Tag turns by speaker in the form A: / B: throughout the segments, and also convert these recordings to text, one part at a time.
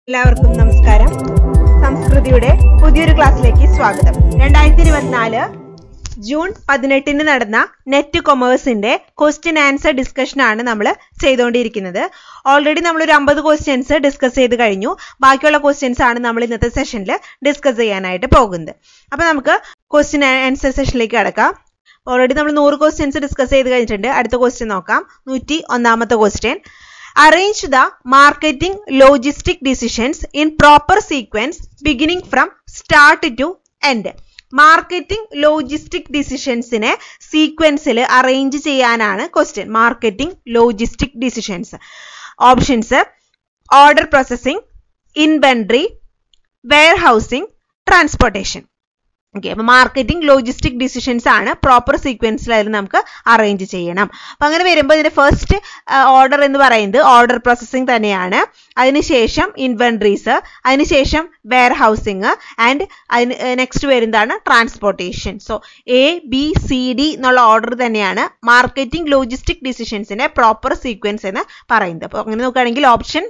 A: എല്ലാവർക്കും നമസ്കാരം. സംസ്കൃതിയുടെ പുതിയൊരു ക്ലാസ്സിലേക്ക് സ്വാഗതം. 2024 ജൂൺ 18 നടന്ന നെറ്റ് കൊമേഴ്സിന്റെ ക്വസ്റ്റ്യൻ ആൻസർ ഡിസ്കഷൻ ആണ് നമ്മൾ ചെയ്തുകൊണ്ടിരിക്കുന്നത്. ഓൾറെഡി നമ്മൾ ഒരു 50 ക്വസ്റ്റ്യൻസ് ഡിസ്കസ് ചെയ്ത് കഴിഞ്ഞു. ബാക്കിയുള്ള ക്വസ്റ്റ്യൻസ് ആണ് നമ്മൾ ഇന്നത്തെ സെഷനിൽ ഡിസ്കസ് ചെയ്യാനായിട്ട് പോകുന്നത്. അപ്പൊ നമുക്ക് ക്വസ്റ്റ്യൻ ആൻസർ സെഷനിലേക്ക് കടക്കാം. ഓൾറെഡി നമ്മൾ 100 ക്വസ്റ്റ്യൻസ് ഡിസ്കസ് ചെയ്ത് കഴിഞ്ഞിട്ടുണ്ട്. അടുത്ത ക്വസ്റ്റ്യൻ നോക്കാം. 101ാമത്തെ question. Arrange the marketing logistic decisions in proper sequence beginning from start to end. Marketing logistic ഡിസിഷൻസിനെ സീക്വൻസിൽ അറേഞ്ച് ചെയ്യാനാണ് question. Marketing logistic decisions. Options: order processing, inventory, warehousing, transportation. Okay, അപ്പൊ marketing logistic decisions ആണ് proper സീക്വൻസിൽ അതിൽ നമുക്ക് arrange ചെയ്യണം. അപ്പൊ അങ്ങനെ വരുമ്പോൾ ഇതിന്റെ ഫസ്റ്റ് ഓർഡർ എന്ന് പറയുന്നത് ഓർഡർ പ്രോസസ്സിംഗ് തന്നെയാണ്. അതിനുശേഷം ഇൻവെന്ററീസ്, അതിനുശേഷം വെയർ ഹൗസിംഗ് ആൻഡ് നെക്സ്റ്റ് വരുന്നതാണ് ട്രാൻസ്പോർട്ടേഷൻ. സോ ABCD എന്നുള്ള ഓർഡർ തന്നെയാണ് മാർക്കറ്റിംഗ് ലോജിസ്റ്റിക് ഡിസിഷൻസിന്റെ പ്രോപ്പർ സീക്വൻസ് എന്ന് പറയുന്നത്. അപ്പൊ അങ്ങനെ നോക്കുകയാണെങ്കിൽ ഓപ്ഷൻ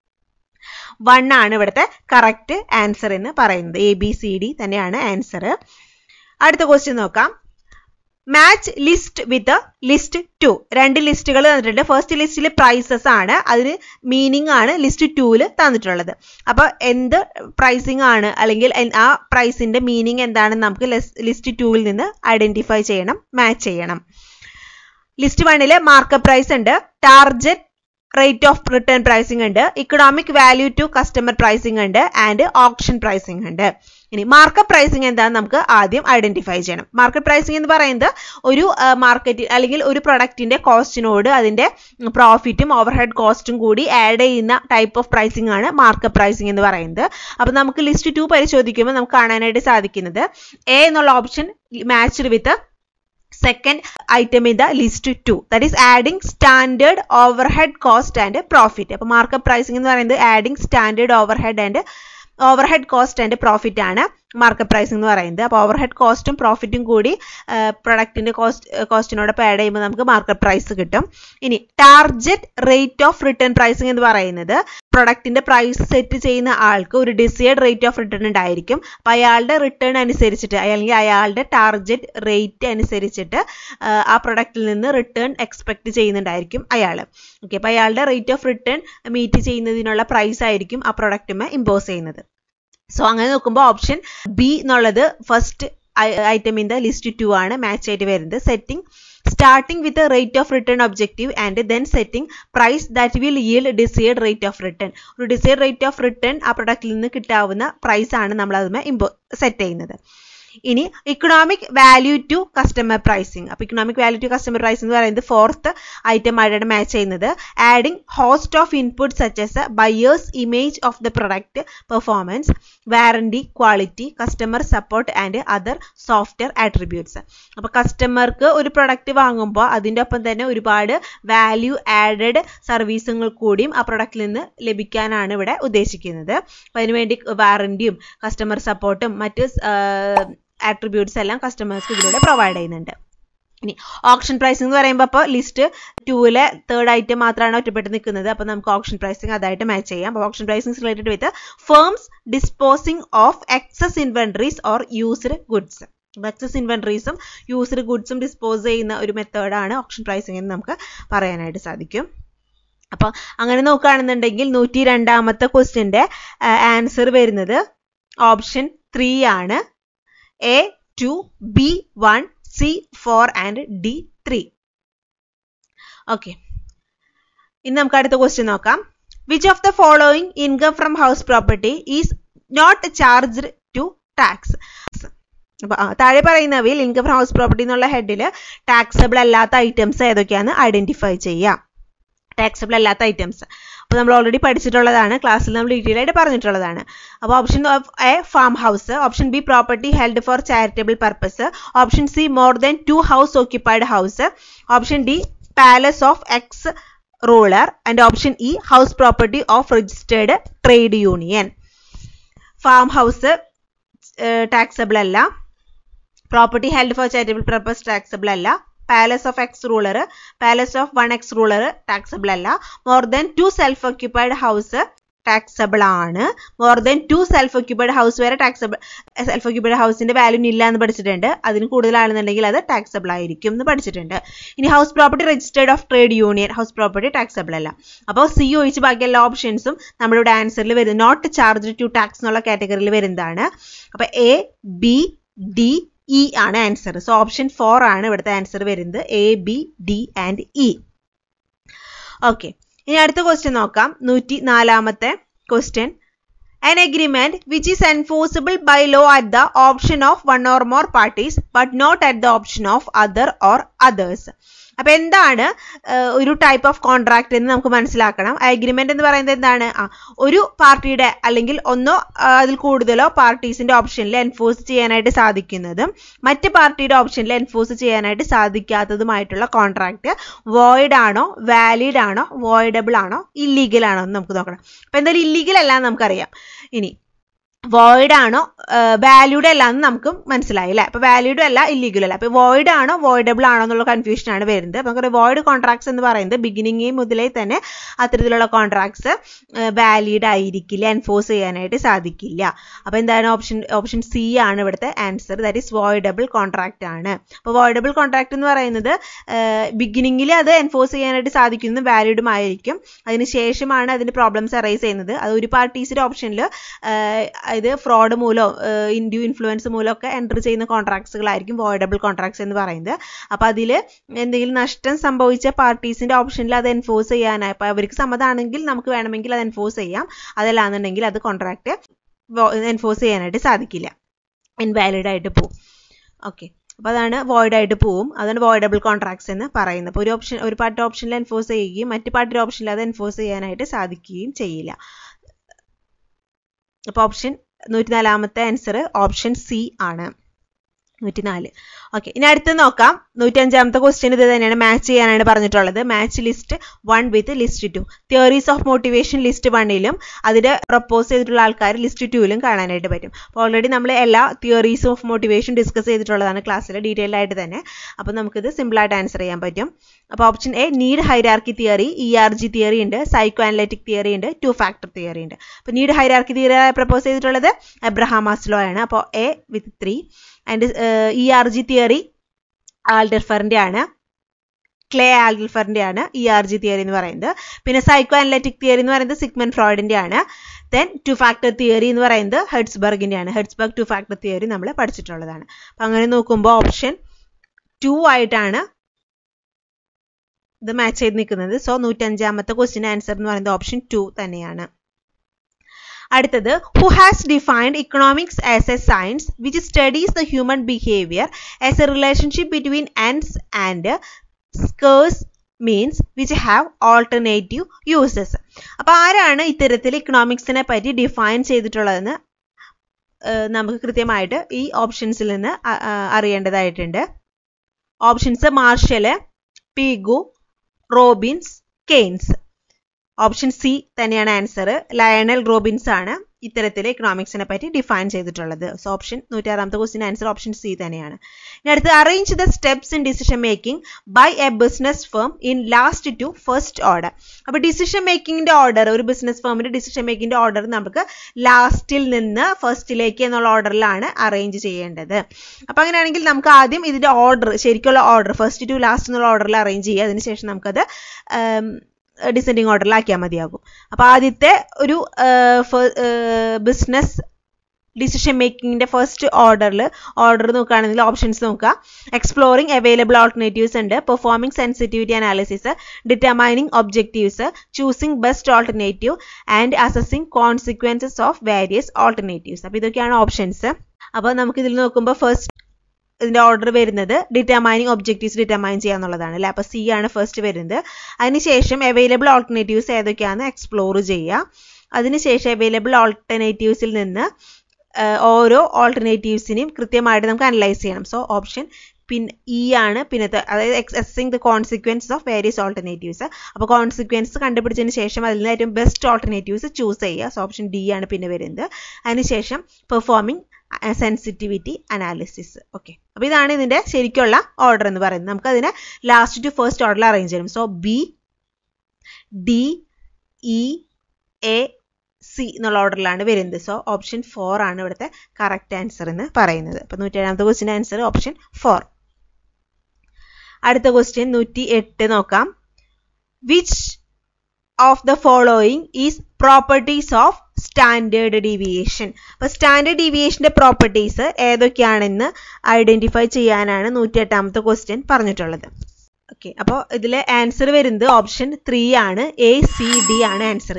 A: 1 ആണ് ഇവിടുത്തെ കറക്റ്റ് ആൻസർ എന്ന് പറയുന്നത്. ABCD തന്നെയാണ് ആൻസർ. അടുത്ത ക്വസ്റ്റ്യൻ നോക്കാം. Match list with list 2. 2 ലിസ്റ്റുകൾ തന്നിട്ടുണ്ട്. ഫസ്റ്റ് ലിസ്റ്റിൽ പ്രൈസസ് ആണ്, അതിന് മീനിങ് ആണ് ലിസ്റ്റ് 2ൽ തന്നിട്ടുള്ളത്. അപ്പൊ എന്ത് പ്രൈസിങ് ആണ് അല്ലെങ്കിൽ ആ പ്രൈസിന്റെ മീനിങ് എന്താണെന്ന് നമുക്ക് ലിസ്റ്റ് 2ൽ നിന്ന് ഐഡന്റിഫൈ ചെയ്യണം, മാച്ച് ചെയ്യണം. ലിസ്റ്റ് 1ൽ മാർക്കപ്പ് പ്രൈസ് ഉണ്ട്, target rate of return pricing ഉണ്ട്, economic value to customer pricing ഉണ്ട് ആൻഡ് ഓപ്ഷൻ പ്രൈസിംഗ് ഉണ്ട്. ഇനി മാർക്കപ്പ് പ്രൈസിംഗ് എന്താണെന്ന് നമുക്ക് ആദ്യം ഐഡന്റിഫൈ ചെയ്യണം. മാർക്കറ്റ് പ്രൈസിംഗ് എന്ന് പറയുന്നത് ഒരു മാർക്കറ്റ് അല്ലെങ്കിൽ ഒരു പ്രൊഡക്റ്റിന്റെ കോസ്റ്റിനോട് അതിന്റെ പ്രോഫിറ്റും ഓവർഹെഡ് കോസ്റ്റും കൂടി ആഡ് ചെയ്യുന്ന ടൈപ്പ് ഓഫ് പ്രൈസിംഗ് ആണ് മാർക്കപ്പ് പ്രൈസിംഗ് എന്ന് പറയുന്നത്. അപ്പൊ നമുക്ക് ലിസ്റ്റ് 2 പരിശോധിക്കുമ്പോൾ നമുക്ക് കാണാനായിട്ട് സാധിക്കുന്നത് A എന്നുള്ള option matched with second item in the list 2, that is adding standard overhead cost and profit. അപ്പോൾ മാർക്കപ്പ് പ്രൈസിംഗ് എന്ന് പറയുന്നത് adding standard overhead cost and profit ആണ് മാർക്കപ്പ് പ്രൈസിംഗ് എന്ന് പറയുന്നത്. അപ്പോൾ ഓവർഹെഡ് കോസ്റ്റും പ്രോഫിറ്റും കൂടി പ്രൊഡക്റ്റിന്റെ കോസ്റ്റിനോടൊപ്പം ആഡ് ചെയ്യുമ്പോൾ നമുക്ക് മാർക്കപ്പ് പ്രൈസ് കിട്ടും. ഇനി target rate of return pricing എന്ന് പറയുന്നത് പ്രൊഡക്റ്റിന്റെ പ്രൈസ് സെറ്റ് ചെയ്യുന്ന ആൾക്ക് ഒരു ഡിസൈഡ് റേറ്റ് ഓഫ് റിട്ടേൺ ഉണ്ടായിരിക്കും. അപ്പൊ അയാളുടെ റിട്ടേൺ അനുസരിച്ചിട്ട് അല്ലെങ്കിൽ അയാളുടെ ടാർജറ്റ് റേറ്റ് അനുസരിച്ചിട്ട് ആ പ്രൊഡക്റ്റിൽ നിന്ന് റിട്ടേൺ എക്സ്പെക്ട് ചെയ്യുന്നുണ്ടായിരിക്കും അയാൾ. ഓക്കെ, അപ്പൊ അയാളുടെ റേറ്റ് ഓഫ് റിട്ടേൺ മീറ്റ് ചെയ്യുന്നതിനുള്ള പ്രൈസ് ആയിരിക്കും ആ പ്രൊഡക്റ്റുമേ ഇമ്പോസ് ചെയ്യുന്നത്. സോ അങ്ങനെ നോക്കുമ്പോൾ ഓപ്ഷൻ B എന്നുള്ളത് first item in the list 2 ആണ് മാച്ച് ആയിട്ട് വരുന്നത്. Setting starting with the rate of return objective and then setting price that will yield desired rate of return. ഒരു desired rate of return ആ പ്രൊഡക്റ്റിൽ നിന്ന് കിട്ടാവുന്ന price ആണ് നമ്മൾ അതുമേ സെറ്റ് ചെയ്യുന്നത്. ഇനി economic value to customer pricing. അപ്പൊ economic value to customer pricing എന്ന് പറയുന്നത് ഫോർത്ത് ഐറ്റം ആയിട്ടാണ് മാച്ച് ചെയ്യുന്നത്. Adding host of input such as buyers image of the product, performance, warranty, quality, customer support and other software attributes. അപ്പൊ കസ്റ്റമർക്ക് ഒരു product വാങ്ങുമ്പോൾ അതിൻ്റെ ഒപ്പം തന്നെ ഒരുപാട് വാല്യൂ ആഡഡ് സർവീസുകൾ കൂടിയും ആ പ്രൊഡക്റ്റിൽ നിന്ന് ലഭിക്കാനാണ് ഇവിടെ ഉദ്ദേശിക്കുന്നത്. അപ്പൊ അതിനുവേണ്ടി വാറന്റിയും കസ്റ്റമർ സപ്പോർട്ടും മറ്റ് ആട്രിബ്യൂട്ട്സ് എല്ലാം കസ്റ്റമേഴ്സ് ഇതിലൂടെ പ്രൊവൈഡ് ചെയ്യുന്നുണ്ട്. ഇനി ഓപ്ഷൻ പ്രൈസിംഗ് എന്ന് പറയുമ്പോൾ അപ്പോൾ ലിസ്റ്റ് 2ലെ തേർഡ് ഐറ്റം മാത്രമാണ് ഒറ്റപ്പെട്ട് നിൽക്കുന്നത്. അപ്പോൾ നമുക്ക് ഓപ്ഷൻ പ്രൈസിംഗ് അതായിട്ട് മാച്ച് ചെയ്യാം. അപ്പോൾ option pricing related with firms disposing of excess inventories or used goods. Excess ഇൻവെന്ററീസും യൂസ്ഡ് ഗുഡ്സും ഡിസ്പോസ് ചെയ്യുന്ന ഒരു മെത്തേഡാണ് ഓപ്ഷൻ പ്രൈസിംഗ് എന്ന് നമുക്ക് പറയാനായിട്ട് സാധിക്കും. അപ്പോൾ അങ്ങനെ നോക്കുകയാണെന്നുണ്ടെങ്കിൽ 102ാമത്തെ ക്വസ്റ്റ്യന്റെ ആൻസർ വരുന്നത് ഓപ്ഷൻ 3 ആണ്. A 2, B 1, C 4 and D 3. Okay, ഇനി നമുക്ക് അടുത്ത ക്വസ്റ്റ്യൻ നോക്കാം. Which of the following income from house property is not charged to tax. അപ്പൊ താഴെ പറയുന്നവയിൽ ഇൻകം ഫ്രം ഹൗസ് പ്രോപ്പർട്ടി എന്നുള്ള ഹെഡിൽ ടാക്സബിൾ അല്ലാത്ത ഐറ്റംസ് ഏതൊക്കെയാണ് ഐഡന്റിഫൈ ചെയ്യാം. ടാക്സബിൾ അല്ലാത്ത ഐറ്റംസ് അപ്പോൾ നമ്മൾ ഓൾറെഡി പഠിച്ചിട്ടുള്ളതാണ്, ക്ലാസ്സിൽ നമ്മൾ ഡീറ്റെയിൽ ആയിട്ട് പറഞ്ഞിട്ടുള്ളതാണ്. അപ്പോൾ option A farm house, option B property held for charitable purpose, option C more than 2 house occupied house, option D palace of ex ruler and option E house property of registered trade union. Farm house taxable അല്ല, property held for charitable purpose taxable അല്ല, palace of ex ruler, palace of 1 ex ruler taxable അല്ല, more than 2 self occupied house taxable ആണ്. More than 2 self occupied house വരെ taxable, self occupied ഹൗസിന്റെ value ഇല്ല എന്ന് പഠിച്ചിട്ടുണ്ട്. അതിന് കൂടുതലാണെന്നുണ്ടെങ്കിൽ അത് ടാക്സബിൾ ആയിരിക്കും എന്ന് പഠിച്ചിട്ടുണ്ട്. ഇനി house property registered of trade union, house property taxable അല്ല. അപ്പോൾ സി ഒഴിച്ച് ബാക്കി എല്ലാ ഓപ്ഷൻസും നമ്മളിവിടെ ആൻസറിൽ വരുന്നത് നോട്ട് ചാർജ് ടു ടാക്സ് എന്നുള്ള കാറ്റഗറിയിൽ വരുന്നതാണ്. അപ്പോൾ എ, ബി, ഡി, ഇ ആണ് ആൻസർ. സോ ഓപ്ഷൻ 4 ആണ് ഇവിടുത്തെ ആൻസർ വരുന്നത്. A, B, D and E. Okay, ഇനി അടുത്ത ക്വസ്റ്റ്യൻ നോക്കാം. 104ാമത്തെ question. An agreement which is enforceable by law at the option of one or more parties but not at the option of other or others. അപ്പൊ എന്താണ് ഒരു type of contract എന്ന് നമുക്ക് മനസ്സിലാക്കണം. അഗ്രിമെന്റ് എന്ന് പറയുന്നത് എന്താണ്? ഒരു പാർട്ടിയുടെ അല്ലെങ്കിൽ ഒന്നോ അതിൽ കൂടുതലോ പാർട്ടീസിന്റെ ഓപ്ഷനിൽ എൻഫോഴ്സ് ചെയ്യാനായിട്ട് സാധിക്കുന്നതും മറ്റ് പാർട്ടിയുടെ ഓപ്ഷനിൽ എൻഫോഴ്സ് ചെയ്യാനായിട്ട് സാധിക്കാത്തതുമായിട്ടുള്ള കോൺട്രാക്ട് വോയിഡ് ആണോ, വാലിഡ് ആണോ, വോയിഡബിൾ ആണോ, ഇല്ലീഗൽ ആണോ എന്ന് നമുക്ക് നോക്കണം. അപ്പൊ എന്തായാലും ഇല്ലീഗൽ അല്ല എന്ന് നമുക്കറിയാം. ഇനി വോയിഡ് ആണോ വാല്യൂഡ് അല്ല എന്ന് നമുക്ക് മനസ്സിലായി അല്ലേ. അപ്പൊ വാല്യൂഡ് അല്ല, ഇല്ലീഗൽ അല്ല. അപ്പൊ വോയിഡ് ആണോ വോയിഡബിൾ ആണോ എന്നുള്ള കൺഫ്യൂഷൻ ആണ് വരുന്നത്. നമുക്ക് വോയിഡ് കോൺട്രാക്ട്സ് എന്ന് പറയുന്നത് ബിഗിനിങ് മുതലേ തന്നെ അത്തരത്തിലുള്ള കോൺട്രാക്ട്സ് വാലിഡ് ആയിരിക്കില്ല, എൻഫോഴ്സ് ചെയ്യാനായിട്ട് സാധിക്കില്ല. അപ്പൊ എന്താണ് ഓപ്ഷൻ സി ആണ് ഇവിടുത്തെ answer. That is voidable contract ആണ്. അപ്പൊ വോയിഡബിൾ കോൺട്രാക്ട് എന്ന് പറയുന്നത് ബിഗിനിങ്ങിൽ അത് എൻഫോഴ്സ് ചെയ്യാനായിട്ട് സാധിക്കുന്നതും വാലിഡും ആയിരിക്കും. അതിനുശേഷമാണ് അതിന്റെ പ്രോബ്ലംസ് അറൈസ് ചെയ്യുന്നത്. അത് ഒരു പാർട്ടീസിന്റെ ഓപ്ഷനിൽ ഇത് ഫ്രോഡ് മൂലം, ഇൻഡ്യൂ ഇൻഫ്ലുവൻസ് മൂലമൊക്കെ എൻറ്റർ ചെയ്യുന്ന കോൺട്രാക്ട്സുകളായിരിക്കും വോയിഡബിൾ കോൺട്രാക്ട്സ് എന്ന് പറയുന്നത്. അപ്പോൾ അതിൽ എന്തെങ്കിലും നഷ്ടം സംഭവിച്ച പാർട്ടീസിന്റെ ഓപ്ഷനിൽ അത് എൻഫോഴ്സ് ചെയ്യാനായി, അപ്പോൾ അവർക്ക് സമ്മതമാണെങ്കിൽ നമുക്ക് വേണമെങ്കിൽ അത് എൻഫോഴ്സ് ചെയ്യാം. അതല്ലാന്നുണ്ടെങ്കിൽ അത് കോൺട്രാക്ട് എൻഫോഴ്സ് ചെയ്യാനായിട്ട് സാധിക്കില്ല, ഇൻവാലിഡ് ആയിട്ട് പോവും. ഓക്കെ, അപ്പോൾ അതാണ് വോയിഡ് ആയിട്ട് പോവും. അതാണ് വോയിഡബിൾ കോൺട്രാക്ട്സ് എന്ന് പറയുന്നത്. അപ്പോൾ ഒരു പാർട്ടി ഓപ്ഷനിൽ എൻഫോഴ്സ് ചെയ്യുകയും മറ്റു പാർട്ടിയുടെ ഓപ്ഷനിൽ അത് എൻഫോഴ്സ് ചെയ്യാനായിട്ട് സാധിക്കുകയും ചെയ്യില്ല. അപ്പോൾ ഓപ്ഷൻ 104ാമത്തെ ആൻസർ ഓപ്ഷൻ സി ആണ്. 104. ഓക്കെ, ഇനി അടുത്ത് നോക്കാം. 105ാമത്തെ ക്വസ്റ്റ്യൻ ഇത് തന്നെയാണ്. മാച്ച് ചെയ്യാനാണ് പറഞ്ഞിട്ടുള്ളത്. Match list 1 with list 2. Theories of motivation list 1ലും അതിൽ പ്രപ്പോസ് ചെയ്തിട്ടുള്ള ആൾക്കാർ ലിസ്റ്റ് 2ലും കാണാനായിട്ട് പറ്റും. അപ്പോൾ ഓൾറെഡി നമ്മൾ എല്ലാ തിയറീസ് ഓഫ് മോട്ടിവേഷൻ ഡിസ്കസ് ചെയ്തിട്ടുള്ളതാണ് ക്ലാസ്സിൽ ഡീറ്റെയിൽ ആയിട്ട് തന്നെ. അപ്പോൾ നമുക്കിത് സിമ്പിളായിട്ട് ആൻസർ ചെയ്യാൻ പറ്റും. അപ്പോൾ option A need hierarchy theory, ERG theory ഉണ്ട്, സൈക്കോ അനലറ്റിക് തിയറി ഉണ്ട്, 2 ഫാക്ടർ തിയറി ഉണ്ട്. അപ്പോൾ നീഡ് ഹൈറാർക്കി തിയറി പ്രപ്പോസ് ചെയ്തിട്ടുള്ളത് എബ്രഹാം മാസ്ലോ ആണ്. അപ്പോൾ A with 3. And ERG theory ആൽഡർഫറിന്റെ ആണ്, ക്ലേ ആൽഡർഫറിന്റെ ആണ് ERG തിയറി എന്ന് പറയുന്നത്. പിന്നെ സൈക്കോ അനലറ്റിക് തിയറി എന്ന് പറയുന്നത് സിഗ്മണ്ട് ഫ്രോയിഡിന്റെ ആണ്. ദെൻ 2 ഫാക്ടർ തിയറി എന്ന് പറയുന്നത് ഹെർട്സ്ബർഗിന്റെ ആണ്. ഹെർട്സ്ബർഗ് 2 ഫാക്ടർ തിയറി നമ്മൾ പഠിച്ചിട്ടുള്ളതാണ്. അപ്പം അങ്ങനെ നോക്കുമ്പോൾ ഓപ്ഷൻ 2 ആയിട്ടാണ് ഇത് മാച്ച് ചെയ്ത് നിൽക്കുന്നത്. സോ 105ാമത്തെ ക്വസ്റ്റ്യൻ ആൻസർ എന്ന് പറയുന്നത് ഓപ്ഷൻ 2 തന്നെയാണ്. അടുത്തത്, who has defined economics as a science which studies the human behaviour as a relationship between ends and scarce means which have alternative uses. അപ്പൊ ആരാണ് ഇത്തരത്തിൽ ഇക്കണോമിക്സിനെ പറ്റി ഡിഫൈൻ ചെയ്തിട്ടുള്ളതെന്ന് നമുക്ക് കൃത്യമായിട്ട് ഈ ഓപ്ഷൻസിൽ നിന്ന് അറിയേണ്ടതായിട്ടുണ്ട്. Options Marshall, Pigou, Robbins, Keynes. Option C തന്നെയാണ് ആൻസർ. ലയണൽ റോബിൻസ് ആണ് ഇത്തരത്തിൽ ഇക്കണോമിക്സിനെ പറ്റി ഡിഫൈൻ ചെയ്തിട്ടുള്ളത്. സോ ഓപ്ഷൻ 106ാമത്തെ ക്വസ്റ്റ്യൻ ആൻസർ ഓപ്ഷൻ സി തന്നെയാണ്. ഇനി അടുത്ത്, arrange the steps in decision making by a business firm in last to first order. അപ്പോൾ ഡിസിഷൻ മേക്കിങ്ങിന്റെ ഓർഡർ, ഒരു ബിസിനസ് ഫേമിന്റെ ഡിസിഷൻ മേക്കിങ്ങിന്റെ ഓർഡർ നമുക്ക് ലാസ്റ്റിൽ നിന്ന് ഫസ്റ്റിലേക്ക് എന്നുള്ള ഓർഡറിലാണ് അറേഞ്ച് ചെയ്യേണ്ടത്. അപ്പൊ അങ്ങനെയാണെങ്കിൽ നമുക്ക് ആദ്യം ഇതിന്റെ ഓർഡർ, ശരിക്കുള്ള ഓർഡർ ഫസ്റ്റ് ടു ലാസ്റ്റ് എന്നുള്ള ഓർഡറിൽ അറേഞ്ച് ചെയ്യുക. അതിനുശേഷം നമുക്കത് ഡിസെൻഡിങ് ഓർഡറിലാക്കിയാൽ മതിയാകും. അപ്പൊ ആദ്യത്തെ ഒരു ബിസിനസ് ഡിസിഷൻ മേക്കിങ്ങിന്റെ ഫസ്റ്റ് ഓർഡർ നോക്കുകയാണെങ്കിൽ ഓപ്ഷൻസ് നോക്കുക. എക്സ്പ്ലോറിംഗ് അവൈലബിൾ ഓൾട്ടർനേറ്റീവ്സ് ഉണ്ട്, performing sensitivity analysis, determining objectives, choosing best alternative and assessing consequences of various alternatives. അപ്പൊ ഇതൊക്കെയാണ് ഓപ്ഷൻസ്. അപ്പൊ നമുക്ക് ഇതിൽ നോക്കുമ്പോൾ ഫസ്റ്റ് ഇതിന്റെ ഓർഡർ വരുന്നത് ഡിറ്റർമൈനിങ് ഒബ്ജക്റ്റീവ്സ് ഡിറ്റർമൈൻ ചെയ്യാന്നുള്ളതാണ് അല്ലെ. അപ്പൊ സി ആണ് ഫസ്റ്റ് വരുന്നത്. അതിനുശേഷം അവൈലബിൾ ഓൾട്ടർനേറ്റീവ്സ് ഏതൊക്കെയാണെന്ന് എക്സ്പ്ലോർ ചെയ്യുക. അതിനുശേഷം അവൈലബിൾ ഓൾട്ടർനേറ്റീവ്സിൽ നിന്ന് ഓരോ ഓൾട്ടർനേറ്റീവ്സിനെയും കൃത്യമായിട്ട് നമുക്ക് അനലൈസ് ചെയ്യണം. സോ ഓപ്ഷൻ ഇ ആണ് പിന്നത്തെ, അതായത് assessing the consequences of various alternatives. അപ്പോൾ കോൺസിക്വൻസ് കണ്ടുപിടിച്ചതിന് ശേഷം അതിൽ നിന്ന് ഏറ്റവും ബെസ്റ്റ് ഓൾട്ടർനേറ്റീവ്സ് ചൂസ് ചെയ്യുക. സോ ഓപ്ഷൻ ഡി ആണ് പിന്നെ വരുന്നത്. അതിനുശേഷം പെർഫോമിംഗ് സെൻസിറ്റിവിറ്റി അനാലിസിസ്. ഓക്കെ, അപ്പോൾ ഇതാണ് ഇതിന്റെ ശരിക്കുള്ള ഓർഡർ എന്ന് പറയുന്നത്. നമുക്ക് അതിനെ ലാസ്റ്റ് ടു ഫസ്റ്റ് ഓർഡറിൽ അറേഞ്ച് ചെയ്യണം. So B, D, E, A, C എന്നുള്ള ഓർഡറിലാണ് വരുന്നത്. സോ ഓപ്ഷൻ 4 ആണ് ഇവിടുത്തെ കറക്റ്റ് ആൻസർ എന്ന് പറയുന്നത്. അപ്പോൾ 107ാമത്തെ ക്വസ്റ്റ്യൻ ആൻസർ ഓപ്ഷൻ 4. അടുത്ത ക്വസ്റ്റ്യൻ 108 നോക്കാം. Which of the following is properties of standard deviation. അപ്പോൾ സ്റ്റാൻഡേർഡ് ഡീവിയേഷന്റെ പ്രോപ്പർട്ടീസ് ഏതൊക്കെയാണെന്ന് ഐഡന്റിഫൈ ചെയ്യാനാണ് 108ാമത്തെ ക്വസ്റ്റ്യൻ പറഞ്ഞിട്ടുള്ളത്. ഓക്കെ, അപ്പോൾ ഇതിൽ ആൻസർ വരുന്നത് ഓപ്ഷൻ 3 ആണ്. ACD ആണ് ആൻസർ.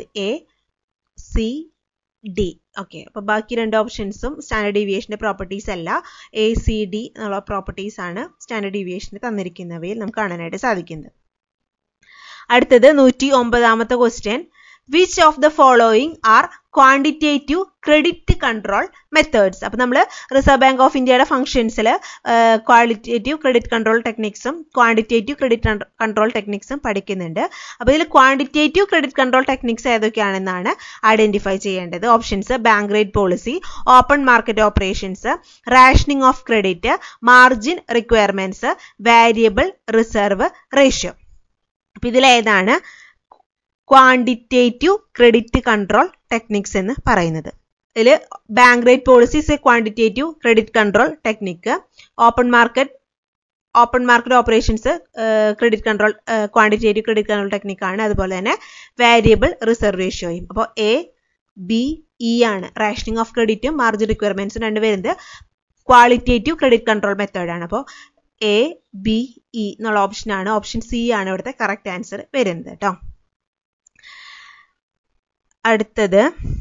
A: ACD. ഓക്കെ, അപ്പോൾ ബാക്കി രണ്ട് ഓപ്ഷൻസും സ്റ്റാൻഡേർഡ് ഡീവിയേഷന്റെ പ്രോപ്പർട്ടീസ് അല്ല. ACD എന്നുള്ള പ്രോപ്പർട്ടീസ് ആണ് സ്റ്റാൻഡേർഡ് ഡീവിയേഷന് തന്നിരിക്കുന്നവയിൽ നമുക്ക് കാണാനായിട്ട് സാധിക്കുന്നത്. അടുത്തത് 109ാമത്തെ question. Which of the following are quantitative credit control methods. അപ്പോൾ നമ്മൾ റിസർവ് ബാങ്ക് ഓഫ് ഇന്ത്യയുടെ ഫംഗ്ഷൻസിൽ ക്വാളിറ്റേറ്റീവ് ക്രെഡിറ്റ് കൺട്രോൾ ടെക്നിക്സും ക്വാണ്ടിറ്റേറ്റീവ് ക്രെഡിറ്റ് കൺട്രോൾ ടെക്നിക്സും പഠിക്കുന്നുണ്ട്. അപ്പോൾ ഇതിൽ ക്വാണ്ടിറ്റേറ്റീവ് ക്രെഡിറ്റ് കൺട്രോൾ ടെക്നിക്സ് ഏതൊക്കെയാണെന്നാണ് ഐഡന്റിഫൈ ചെയ്യേണ്ടത്. Options: bank rate policy, open market operations, rationing of credit, margin requirements, variable reserve ratio. അപ്പോൾ ഇതിലേതാണ് ക്വാണ്ടിറ്റേറ്റീവ് ക്രെഡിറ്റ് കൺട്രോൾ ടെക്നിക്സ് എന്ന് പറയുന്നത്? ഇതിൽ bank rate policy is a quantitative credit control technique. Open market operations credit control quantitative credit control ടെക്നിക്കാണ്. അതുപോലെ തന്നെ variable reserve റേഷ്യോയും. അപ്പോൾ ABE ആണ്. റാഷനിങ് ഓഫ് ക്രെഡിറ്റും മാർജിൻ റിക്വയർമെന്റ്സും രണ്ട് വരുന്നത് ക്വാളിറ്റേറ്റീവ് ക്രെഡിറ്റ് കൺട്രോൾ മെത്തേഡാണ്. അപ്പോൾ ABE എന്നുള്ള ഓപ്ഷനാണ്. ഓപ്ഷൻ C ആണ് ഇവിടുത്തെ കറക്റ്റ് ആൻസർ വരുന്നത് കേട്ടോ. അടുത്തത്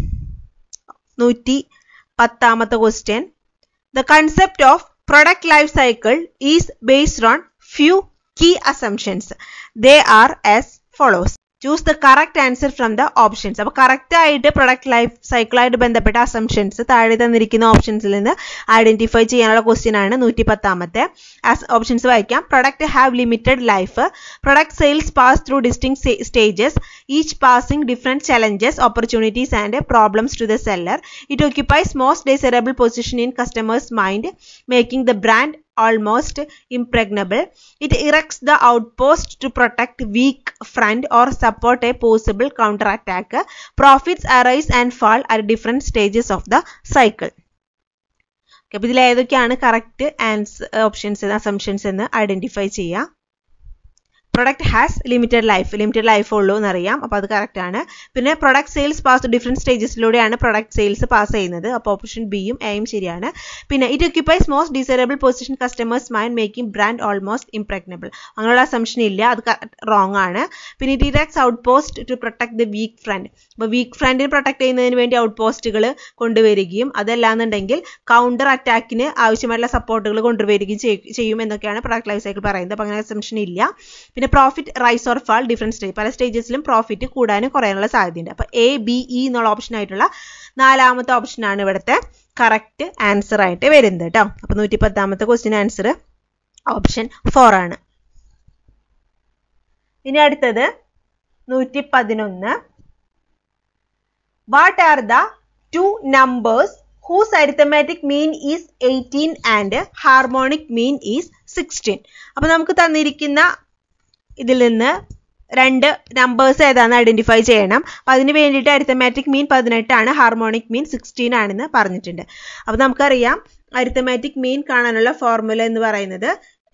A: 110ാമത്തെ question. The concept of product life cycle is based on few key assumptions. They are as follows. Choose the correct answer from the options. അപ്പോൾ കറക്റ്റ് ആയിട്ട് പ്രൊഡക്റ്റ് ലൈഫ് സൈക്കിളായിട്ട് ബന്ധപ്പെട്ട അസംഷൻസ് താഴെ തന്നിരിക്കുന്ന ഓപ്ഷൻസിൽ നിന്ന് ഐഡന്റിഫൈ ചെയ്യാനുള്ള ക്വസ്റ്റ്യൻ ആണ് 110ാമത്തെ. ഓപ്ഷൻസ് വായിക്കാം. Product have limited life. Product sales pass through distinct stages, each passing different challenges, opportunities and problems to the seller. It occupies most desirable position in customers mind, making the brand almost impregnable. It erects the outpost to protect weak front or support a possible counterattack. Profits arise and fall at different stages of the cycle. അപ്പോൾ ഇതിൽ ഏതൊക്കെയാണ് correct options assumptions എന്ന് identify ചെയ്യാം. Product has limited life ഉള്ളൂ എന്നറിയാം. അപ്പോൾ അത് correct ആണ്. പിന്നെ പ്രൊഡക്റ്റ് സെയിൽസ് പാസ് ഡിഫറെന്റ് സ്റ്റേജസിലൂടെയാണ് പ്രൊഡക്റ്റ് സെയിൽസ് പാസ് ചെയ്യുന്നത്. അപ്പോൾ ഓപ്ഷൻ ബിയും എയും ശരിയാണ്. പിന്നെ it occupies most desirable position customers mind, making brand almost impregnable. അങ്ങനെയുള്ള അസംഷൻ ഇല്ല, അത് റോങ് ആണ്. പിന്നെ it erects outpost to protect the weak front. അപ്പോൾ വീക്ക് ഫ്രണ്ടിനെ പ്രൊട്ടക്ട് ചെയ്യുന്നതിന് വേണ്ടി ഔട്ട് പോസ്റ്റുകൾ കൊണ്ടുവരികയും അതല്ലാന്നുണ്ടെങ്കിൽ കൗണ്ടർ അറ്റാക്കിന് ആവശ്യമായിട്ടുള്ള സപ്പോർട്ടുകൾ കൊണ്ടുവരികയും ചെയ്യും എന്നൊക്കെയാണ് പ്രൊഡക്റ്റ് ലൈഫ് സൈക്കിൾ പറയുന്നത്. അപ്പോൾ അങ്ങനെ അസംഷൻ ഇല്ല. പിന്നെ profit rise or fall different stage, പല സ്റ്റേജസിലും പ്രോഫിറ്റ് കൂടാനും കുറയാനുള്ള സാധ്യതയുണ്ട്. അപ്പോൾ ABE എന്നുള്ള ഓപ്ഷൻ ആയിട്ടുള്ള 4ാമത്തെ ഓപ്ഷനാണ് ഇവിടുത്തെ കറക്റ്റ് ആൻസർ ആയിട്ട് വരുന്നത് കേട്ടോ. അപ്പോൾ 110ാമത്തെ ക്വസ്റ്റ്യൻ ആൻസർ ഓപ്ഷൻ 4 ആണ്. ഇനി അടുത്തത് 111. What are the 2 numbers whose arithmetic mean is 18 and harmonic mean is 16? അപ്പോൾ നമുക്ക് തന്നിരിക്കുന്ന ഇതിൽ നിന്ന് 2 നമ്പേഴ്സ് ഏതാണെന്ന് ഐഡന്റിഫൈ ചെയ്യണം. അപ്പം അതിന് വേണ്ടിയിട്ട് അരിത്തമാറ്റിക് മീൻ 18 ആണ്, ഹാർമോണിക് മീൻ 16 ആണെന്ന് പറഞ്ഞിട്ടുണ്ട്. അപ്പം നമുക്കറിയാം അരിത്തമാറ്റിക് മീൻ കാണാനുള്ള ഫോർമുല എന്ന് പറയുന്നത്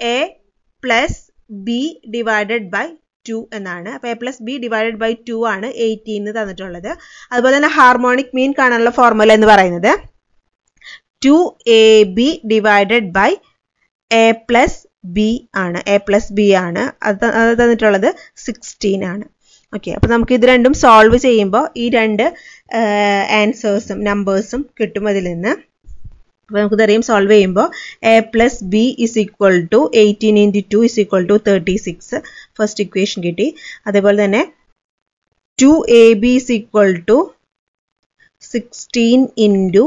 A: A+B ഡിവൈഡഡ് ബൈ 2 എന്നാണ്. അപ്പോൾ A+B ഡിവൈഡഡ് ബൈ 2 ആണ് 18 തന്നിട്ടുള്ളത്. അതുപോലെ തന്നെ ഹാർമോണിക് മീൻ കാണാനുള്ള ഫോർമുല എന്ന് പറയുന്നത് 2AB ഡിവൈഡഡ് ബൈ A+B ആണ്. A+B ആണ്. അത് തന്നിട്ടുള്ളത് 16 ആണ്. ഓക്കെ, അപ്പോൾ നമുക്ക് ഇത് രണ്ടും സോൾവ് ചെയ്യുമ്പോൾ ഈ 2 ആൻസേഴ്സും നമ്പേഴ്സും കിട്ടും അതിൽ നിന്ന്. അപ്പോൾ നമുക്കിതറിയാം സോൾവ് ചെയ്യുമ്പോൾ A+B is equal to 18 into 2 is equal to 36 first equation കിട്ടി. അതേപോലെ തന്നെ 2AB is equal to 16 into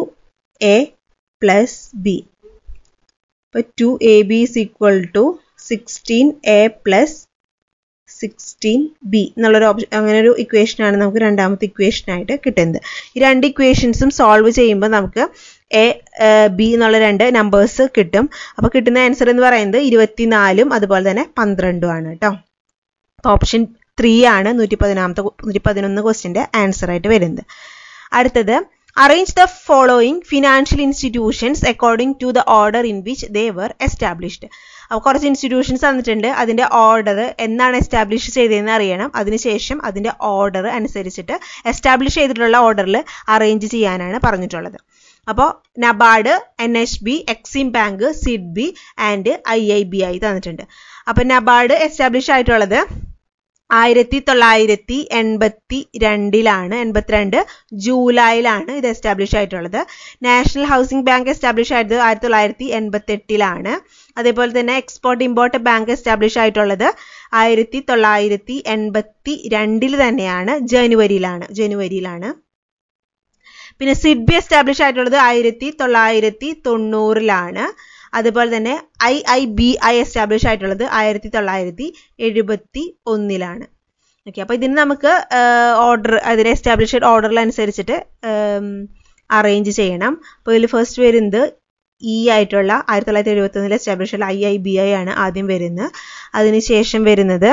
A: A+B. അപ്പോൾ 2AB is equal to 16A plus 16B എന്നുള്ളൊരു ഓപ്ഷൻ, അങ്ങനെ ഒരു ഇക്വേഷനാണ് നമുക്ക് രണ്ടാമത്തെ ഇക്വേഷനായിട്ട് കിട്ടുന്നത്. ഈ 2 ഇക്വേഷൻസും സോൾവ് ചെയ്യുമ്പോൾ നമുക്ക് A, B എന്നുള്ള 2 നമ്പേഴ്സ് കിട്ടും. അപ്പോൾ കിട്ടുന്ന ആൻസർ എന്ന് പറയുന്നത് 24 അതുപോലെ തന്നെ 12 ആണ് കേട്ടോ. അപ്പോൾ ഓപ്ഷൻ 3 ആണ് 111 ക്വസ്റ്റ്യൻ്റെ ആൻസർ ആയിട്ട് വരുന്നത്. അടുത്തത് arrange the following financial institutions according to the order in which they were established. അപ്പോൾ കുറച്ച് ഇൻസ്റ്റിറ്റ്യൂഷൻസ് തന്നിട്ടുണ്ട്, അതിന്റെ ഓർഡർ എന്നാണ് എസ്റ്റാബ്ലിഷ് ചെയ്തതെന്ന് അറിയണം. അതിനുശേഷം അതിന്റെ ഓർഡർ അനുസരിച്ചിട്ട് എസ്റ്റാബ്ലിഷ് ചെയ്തിട്ടുള്ള ഓർഡറിൽ അറേഞ്ച് ചെയ്യാനാണ് പറഞ്ഞിട്ടുള്ളത്. അപ്പോൾ NABARD, NHB, EXIM bank, SIDBI and IIBI തന്നിട്ടുണ്ട്. അപ്പോൾ നബാർഡ് എസ്റ്റാബ്ലിഷ് ആയിട്ടുള്ളത് 1982 ജൂലൈയിലാണ് ഇത് എസ്റ്റാബ്ലിഷ് ആയിട്ടുള്ളത്. നാഷണൽ ഹൗസിംഗ് ബാങ്ക് എസ്റ്റാബ്ലിഷ് ആയത് 1988. അതേപോലെ തന്നെ എക്സ്പോർട്ട് ഇമ്പോർട്ട് ബാങ്ക് എസ്റ്റാബ്ലിഷ് ആയിട്ടുള്ളത് 1982 തന്നെയാണ്, ജനുവരിയിലാണ്. പിന്നെ സിഡ്ബി എസ്റ്റാബ്ലിഷ് ആയിട്ടുള്ളത് 1990. അതുപോലെ തന്നെ IIBI എസ്റ്റാബ്ലിഷ് ആയിട്ടുള്ളത് 1971. ഓക്കെ, അപ്പോൾ ഇതിന് നമുക്ക് ഓർഡർ, അതിന് എസ്റ്റാബ്ലിഷ്ഡ് ഓർഡറിൽ അനുസരിച്ചിട്ട് അറേഞ്ച് ചെയ്യണം. അപ്പോൾ ഇതിൽ ഫസ്റ്റ് വരുന്നത് ആയിട്ടുള്ള 1971 എസ്റ്റാബ്ലിഷ് ഉള്ള IIBI ആണ് ആദ്യം വരുന്നത്. അതിനുശേഷം വരുന്നത്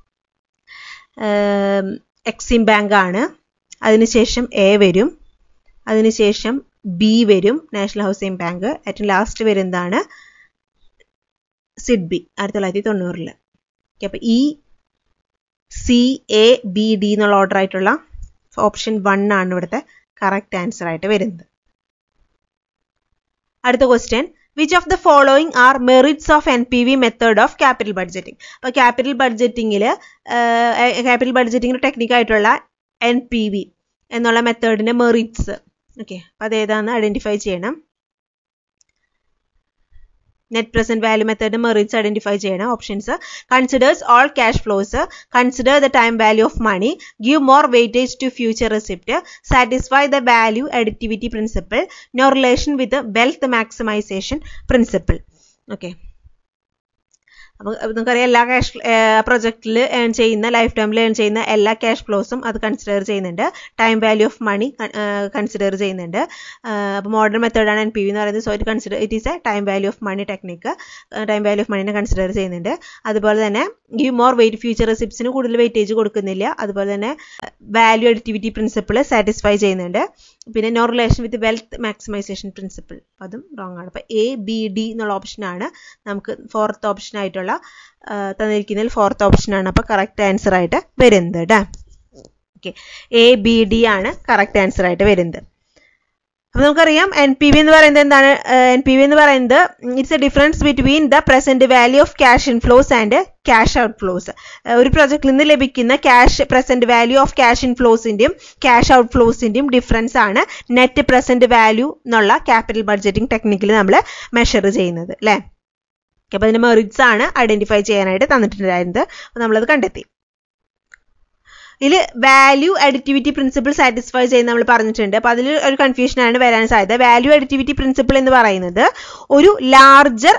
A: എക്സിം ബാങ്ക് ആണ്. അതിനുശേഷം A വരും. അതിനുശേഷം B വരും, നാഷണൽ ഹൗസിംഗ് ബാങ്ക്. ഏറ്റവും ലാസ്റ്റ് വരുന്നതാണ് സിഡ്ബി 1990. അപ്പോൾ CABD എന്നുള്ള ഓർഡർ ആയിട്ടുള്ള ഓപ്ഷൻ 1 ആണ് ഇവിടുത്തെ കറക്റ്റ് ആൻസർ ആയിട്ട് വരുന്നത്. അടുത്ത question, which of the following are merits of NPV method of capital budgeting. അപ്പോൾ ക്യാപിറ്റൽ ബഡ്ജറ്റിംഗിൽ ടെക്നിക്കായിട്ടുള്ള NPV എന്നുള്ള മെത്തേഡിന്റെ മെറിറ്റ്സ്. ഓക്കെ, അപ്പോൾ അതേതാണെന്ന് ഐഡന്റിഫൈ ചെയ്യണം. Net present value method merits identify ചെയ്യണം. Options: considers all cash flows, consider the time value of money, give more weightage to future receipt, satisfy the value additivity principle, no relation with wealth maximisation principle. Okay, അപ്പോൾ നമുക്കറിയാം എല്ലാ cash പ്രൊജക്റ്റിൽ earn ചെയ്യുന്ന, life time earn ചെയ്യുന്ന എല്ലാ cash ഫ്ലോസും അത് consider ചെയ്യുന്നുണ്ട്. Time value of money consider ചെയ്യുന്നുണ്ട്. അപ്പോൾ മോഡേൺ മെത്തേഡാണ് NPV എന്ന് പറയുന്നത്. So it is a time value of money technique. Time value of മണിനെ കൺസിഡർ ചെയ്യുന്നുണ്ട്. അതുപോലെ തന്നെ ഗിവ് മോർ വെയിറ്റ്, ഫ്യൂച്ചർ റെസിപ്റ്റ്സിന് കൂടുതൽ വെയിറ്റേജ് കൊടുക്കുന്നില്ല. അതുപോലെ തന്നെ വാല്യൂ അഡിറ്റിവിറ്റി പ്രിൻസിപ്പിൾ സാറ്റിസ്ഫൈ ചെയ്യുന്നുണ്ട്. പിന്നെ no relation with wealth maximisation principle, അതും റോങ് ആണ്. അപ്പോൾ ABD എന്നുള്ള ഓപ്ഷനാണ് നമുക്ക് ഫോർത്ത് ഓപ്ഷൻ ആയിട്ടുള്ള തന്നിരിക്കുന്നതിൽ ഫോർത്ത് ഓപ്ഷനാണ് അപ്പോൾ കറക്റ്റ് ആൻസർ ആയിട്ട് വരുന്നത് കേട്ടോ. ഓക്കെ, ABD ആണ് കറക്റ്റ് ആൻസർ ആയിട്ട് വരുന്നത്. അപ്പോൾ നമുക്കറിയാം NPV എന്ന് പറയുന്നത് എന്താണ്? NPV എന്ന് പറയുന്നത് it's a difference between the present value of cash inflows and cash outflows. ഒരു പ്രൊജക്റ്റിൽ നിന്ന് ലഭിക്കുന്ന പ്രസന്റ് വാല്യൂ ഓഫ് ക്യാഷ് ഇൻഫ്ലോസിന്റെയും ക്യാഷ് ഔട്ട് ഫ്ലോസിന്റെയും ഡിഫറൻസ് ആണ് നെറ്റ് പ്രസന്റ് വാല്യൂ എന്നുള്ള ക്യാപിറ്റൽ ബഡ്ജറ്റിംഗ് ടെക്നിക്കിൽ നമ്മൾ മെഷർ ചെയ്യുന്നത് അല്ലേ. അപ്പോൾ അതിന്റെ മെറിറ്റ്സ് ആണ് ഐഡന്റിഫൈ ചെയ്യാനായിട്ട് തന്നിട്ടുണ്ടായിരുന്നത്. അപ്പോൾ നമ്മളത് കണ്ടെത്തി. ഇതിൽ വാല്യൂ അഡിറ്റിവിറ്റി പ്രിൻസിപ്പിൾ സാറ്റിസ്ഫൈ ചെയ്യുന്ന നമ്മൾ പറഞ്ഞിട്ടുണ്ട്. അപ്പോൾ അതിൽ ഒരു കൺഫ്യൂഷനാണ് വരാൻ സാധ്യത. വാല്യൂ അഡിറ്റിവിറ്റി പ്രിൻസിപ്പിൾ എന്ന് പറയുന്നത് ഒരു ലാർജർ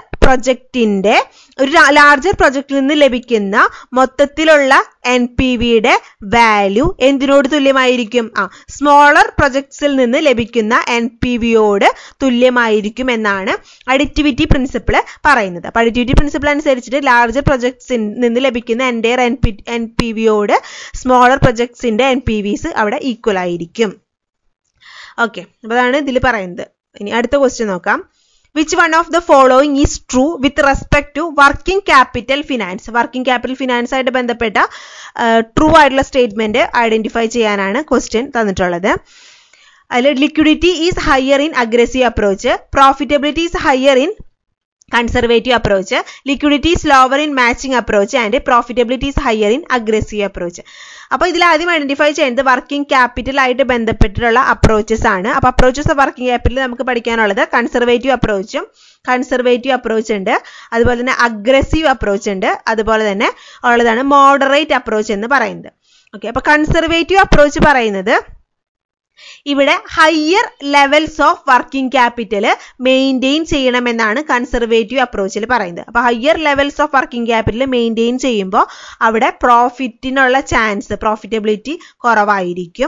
A: പ്രൊജക്റ്റിൽ നിന്ന് ലഭിക്കുന്ന മൊത്തത്തിലുള്ള NPVയുടെ വാല്യൂ എന്തിനോട് തുല്യമായിരിക്കും? സ്മോളർ പ്രൊജക്ട്സിൽ നിന്ന് ലഭിക്കുന്ന NPVയോട് തുല്യമായിരിക്കും എന്നാണ് അഡിറ്റിവിറ്റി പ്രിൻസിപ്പിൾ പറയുന്നത്. അപ്പോൾ അഡിറ്റിവിറ്റി പ്രിൻസിപ്പിൾ അനുസരിച്ചിട്ട് ലാർജർ പ്രൊജക്ട്സിൽ നിന്ന് ലഭിക്കുന്ന എൻ്റെ NPVയോട് സ്മോളർ പ്രൊജക്ട്സിന്റെ NPVs അവിടെ ഈക്വൽ ആയിരിക്കും. ഓക്കെ, അപ്പോൾ അതാണ് ഇതിൽ പറയുന്നത്. ഇനി അടുത്ത ക്വസ്റ്റ്യൻ നോക്കാം. Which one of the following is true with respect to working capital finance? Working capital finance ആയിട്ട് ബന്ധപ്പെട്ട ട്രൂ ആയിട്ടുള്ള സ്റ്റേറ്റ്മെന്റ് ഐഡന്റിഫൈ ചെയ്യാനാണ് ക്വസ്റ്റ്യൻ തന്നിട്ടുള്ളത്. അതിൽ liquidity is higher in aggressive approach, profitability is higher in conservative approach, liquidity is lower in matching approach and profitability is higher in aggressive approach. അപ്പോൾ ഇതിൽ ആദ്യം identify ചെയ്യുന്നത് വർക്കിംഗ് ക്യാപിറ്റൽ ആയിട്ട് ബന്ധപ്പെട്ടിട്ടുള്ള approaches ആണ്. അപ്പോൾ അപ്രോച്ചസ് ഓഫ് വർക്കിംഗ് ക്യാപിറ്റൽ നമുക്ക് പഠിക്കാനുള്ളത് കൺസർവേറ്റീവ് അപ്രോച്ച് ഉണ്ട്, അതുപോലെ തന്നെ അഗ്രസീവ് അപ്രോച്ച് ഉണ്ട്, അതുപോലെ തന്നെ ഉള്ളതാണ് മോഡറേറ്റ് അപ്രോച്ച് എന്ന് പറയുന്നത്. ഓക്കെ, അപ്പോൾ കൺസർവേറ്റീവ് അപ്രോച്ച് പറയുന്നത് ഇവിടെ higher levels of working capital maintain ചെയ്യണമെന്നാണ് കൺസർവേറ്റീവ് അപ്രോച്ചിൽ പറയുന്നത്. അപ്പോൾ higher levels of working capital maintain ചെയ്യുമ്പോൾ അവിടെ പ്രോഫിറ്റിനുള്ള ചാൻസ്, പ്രോഫിറ്റബിലിറ്റി കുറവായിരിക്കും.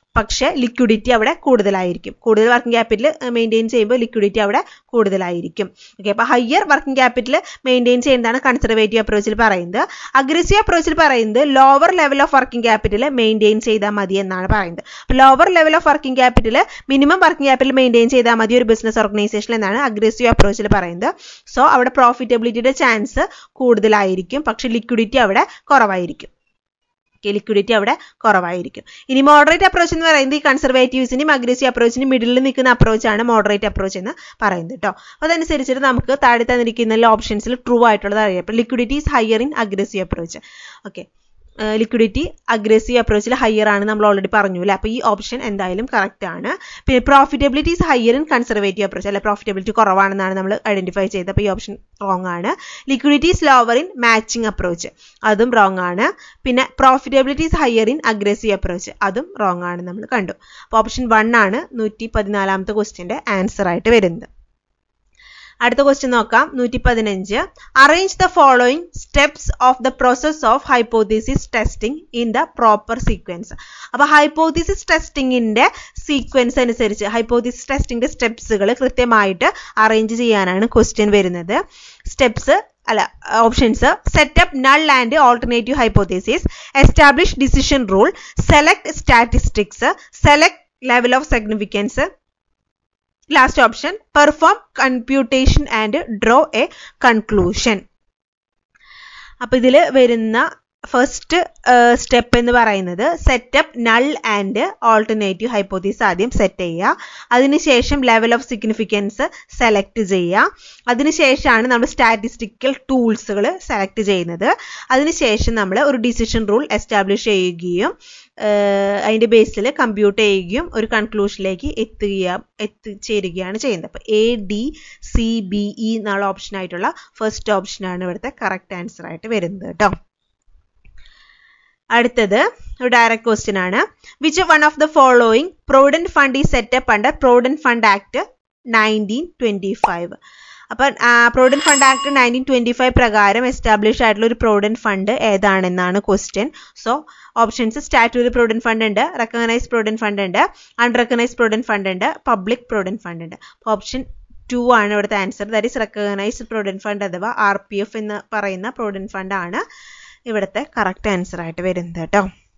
A: പക്ഷെ ലിക്വിഡിറ്റി അവിടെ കൂടുതലായിരിക്കും. കൂടുതൽ വർക്കിംഗ് ക്യാപിറ്റൽ മെയിൻറ്റെയിൻ ചെയ്യുമ്പോൾ ലിക്വിഡിറ്റി അവിടെ കൂടുതലായിരിക്കും. ഓക്കെ, അപ്പോൾ ഹയർ വർക്കിംഗ് ക്യാപിറ്റൽ മെയിൻറ്റെയിൻ ചെയ്യുന്നതാണ് കൺസർവേറ്റീവ് അപ്രോച്ചിൽ പറയുന്നത്. അഗ്രസീവ് അപ്രോച്ചിൽ പറയുന്നത് lower level of working capital maintain ചെയ്താൽ മതി എന്നാണ് പറയുന്നത്. അപ്പോൾ lower level of working capital minimum working capital maintain ചെയ്താൽ മതി ഒരു ബിസിനസ് ഓർഗനൈസേഷൻ എന്നാണ് അഗ്രസീവ് അപ്രോച്ചിൽ പറയുന്നത്. സോ അവിടെ പ്രോഫിറ്റബിലിറ്റിയുടെ ചാൻസ് കൂടുതലായിരിക്കും, പക്ഷെ ലിക്വിഡിറ്റി അവിടെ കുറവായിരിക്കും. ലിക്വിഡിറ്റി അവിടെ കുറവായിരിക്കും. ഇനി മോഡറേറ്റ് അപ്രോച്ച് എന്ന് പറയുന്നത് ഈ കൺസർവേറ്റീവ്സിന്റെയും അഗ്രസീവ് അപ്രോച്ചിനും മിഡിലിൽ നിൽക്കുന്ന അപ്രോച്ചാണ് മോഡറേറ്റ് അപ്രോച്ച് എന്ന് പറയുന്നത് കേട്ടോ. അപ്പോൾ അതനുസരിച്ചിട്ട് നമുക്ക് താഴെ തന്നിരിക്കുന്ന ഓപ്ഷൻസിൽ ട്രൂ ആയിട്ടുള്ളത് അറിയാം. അപ്പോൾ liquidity is higher in aggressive approach. Okay, liquidity aggressive അപ്രോച്ചിൽ ഹയർ ആണ് നമ്മൾ ഓൾറെഡി പറഞ്ഞു അല്ലേ. അപ്പോൾ ഈ ഓപ്ഷൻ എന്തായാലും കറക്റ്റ് ആണ്. പിന്നെ profitability is higher in conservative approach, അല്ലെ പ്രോഫിറ്റബിലിറ്റി കുറവാണെന്നാണ് നമ്മൾ ഐഡന്റിഫൈ ചെയ്തത്. അപ്പോൾ ഈ ഓപ്ഷൻ റോങ് ആണ്. Liquidity is lower in matching approach, അതും റോങ് ആണ്. പിന്നെ profitability is higher in aggressive approach, അതും റോങ് ആണ് നമ്മൾ കണ്ടു. അപ്പോൾ ഓപ്ഷൻ 1 ആണ് 114ാമത്തെ ക്വസ്റ്റ്യന്റെ ആൻസർ ആയിട്ട് വരുന്നത്. അടുത്ത ക്വസ്റ്റ്യൻ നോക്കാം. 115. Arrange the following steps of the process of hypothesis testing in the proper sequence. അപ്പൊ ഹൈപ്പോത്തീസിസ് ടെസ്റ്റിംഗിന്റെ സീക്വൻസ് അനുസരിച്ച് ഹൈപ്പോത്തീസിസ് ടെസ്റ്റിംഗിന്റെ സ്റ്റെപ്സുകൾ കൃത്യമായിട്ട് അറേഞ്ച് ചെയ്യാനാണ് ക്വസ്റ്റ്യൻ വരുന്നത്. സ്റ്റെപ്സ് അല്ല, options: set up null and alternative hypothesis, establish decision rule, select statistics, select level of significance. Last option: perform computation and draw a conclusion. അപ്പൊ ഇതിൽ വരുന്ന ഫസ്റ്റ് സ്റ്റെപ്പ് എന്ന് പറയുന്നത് set up null and alternative hypothesis ആദ്യം set ചെയ്യുക. അതിനുശേഷം level of significance select ചെയ്യുക. അതിനുശേഷമാണ് നമ്മൾ സ്റ്റാറ്റിസ്റ്റിക്കൽ ടൂൾസുകൾ സെലക്ട് ചെയ്യുന്നത്. അതിനുശേഷം നമ്മൾ ഒരു ഡിസിഷൻ റൂൾ എസ്റ്റാബ്ലിഷ് ചെയ്യുകയും അതിന്റെ ബേസിൽ കമ്പ്യൂട്ട് ചെയ്യുകയും ഒരു കൺക്ലൂഷനിലേക്ക് എത്തിച്ചേരുകയാണ് ചെയ്യുന്നത്. അപ്പൊ ADCBE എന്നുള്ള ഓപ്ഷൻ ആയിട്ടുള്ള ഫസ്റ്റ് ഓപ്ഷനാണ് ഇവിടുത്തെ കറക്റ്റ് ആൻസർ ആയിട്ട് വരുന്നത് കേട്ടോ. അടുത്തത് ഒരു ഡയറക്റ്റ് ക്വസ്റ്റ്യൻ ആണ്. Which one of the following provident fund is set up under provident fund act 1925. അപ്പൊ പ്രൊവിഡന്റ് ഫണ്ട് ആക്ട് 1925 പ്രകാരം എസ്റ്റാബ്ലിഷ് ആയിട്ടുള്ള ഒരു പ്രൊവിഡന്റ് ഫണ്ട് ഏതാണെന്നാണ് question. So options: statutory provident fund ഉണ്ട്, റെക്കഗ്നൈസ്ഡ് പ്രൊവിഡന്റ് ഫണ്ട് ഉണ്ട്, അൺറെക്കഗ്നൈസ്ഡ് പ്രൊവിഡന്റ് ഫണ്ട് ഉണ്ട്, public provident fund ഉണ്ട്. Option 2 ആണ് ഇവിടുത്തെ answer. That is recognised provident fund അഥവാ RPF എന്ന് പറയുന്ന പ്രൊവിഡന്റ് ഫണ്ട് ആണ് ഇവിടുത്തെ കറക്റ്റ് ആൻസർ ആയിട്ട് വരുന്നത് കേട്ടോ.